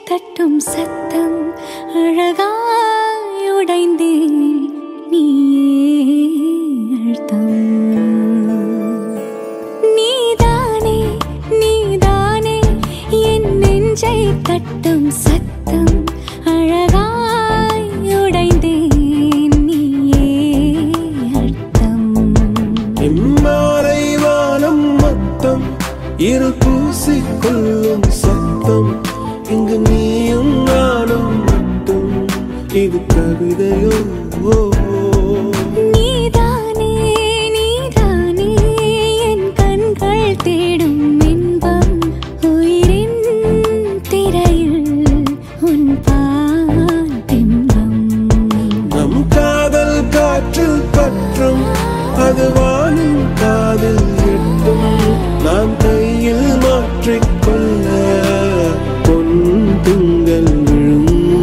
தட்டும் சத்தம் அழகாய் உடைந்தேன் நீயே அழுத்தம் நீதானே நீதானே என் நெஞ்சை தட்டும் சத்தம் அழகாய் உடைந்தேன் நீயே அழுத்தம் இம்மாலை வானம் மொத்தம் இருள் பூசிக்கொள்ளும் சத்தம் இங்கு நீயும் நானும் மட்டும் இது கவிதையோ நீதானே நீதானே என் கண்கள் தேடும் இன்பம் உயிரின் திரையில் உன் பால் பிம்பம் நம் காதல் காற்றில் பற்றும் அது வானும் காதில் எட்டும் நாம் கையில் மாற்றிக்கொள்ள பொன் திங்கள் விழும்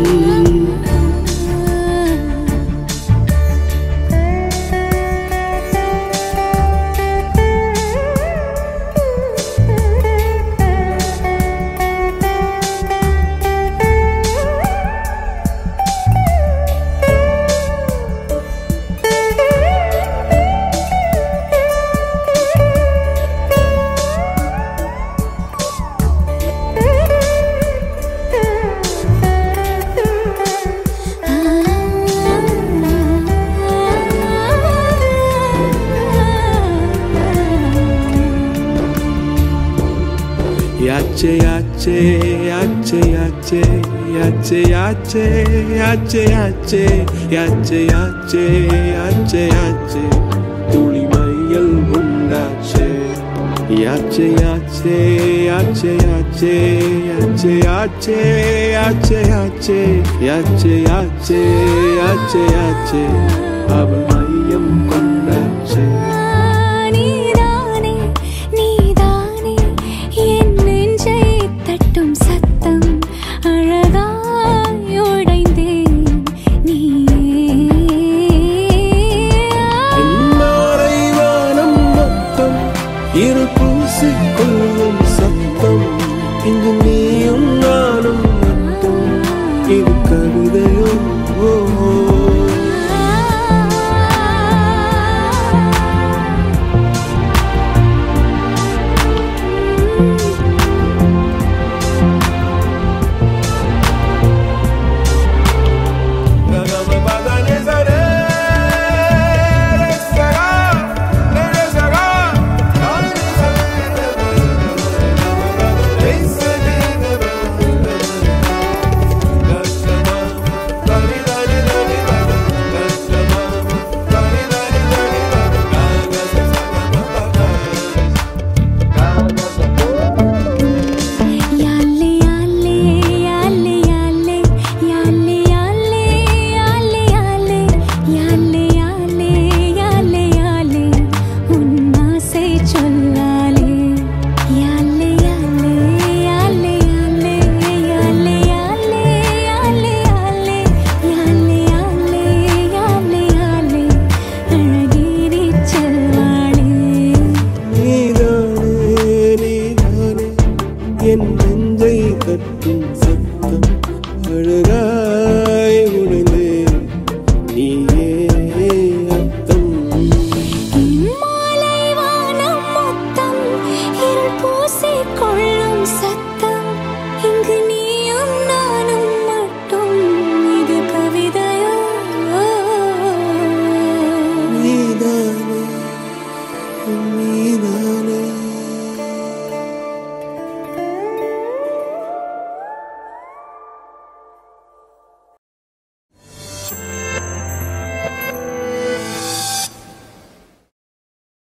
Yache yache yache yache yache yache yache yache yache yache yache yache tuli mayal undache yache yache yache yache yache yache yache yache yache yache yache yache